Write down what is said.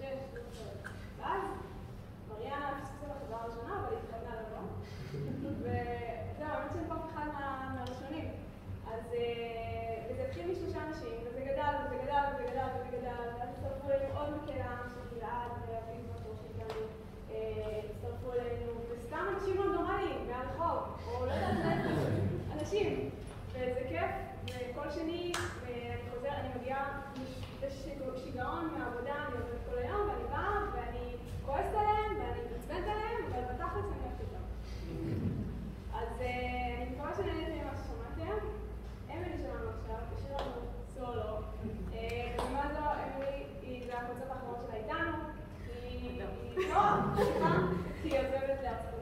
ואז מריאנה פספסה בחזרה הראשונה, אבל היא התכוונה לבוא. וזהו, האמת שאני פעם אחד מהראשונים. אז זה התחיל משלושה אנשים, וזה גדל, וזה גדל, וזה גדל, וזה גדל, ואז הצטרפו אלינו עוד מקהלה של גלעד ואביב מטור שאיתנו, הצטרפו אלינו, וסתם אנשים לא נורמליים, מהרחוב, או לא יודעת, אנשים. וזה כיף, וכל שני, אני מגיעה בשיגעון מהעבודה, אני עובדת כל היום, ואני באה, ואני כועסת עליהם, ואני מתעצבנת עליהם, אבל בתכלס אני אוהבת אותם. אז אני מקווה שנהנתם ממה ששמעתם. אמילי שלנו עכשיו, תשאיר לנו סולו. בזמן זו, אמילי זה הקבוצות האחרונות שלה איתנו. היא עוזבת לארצות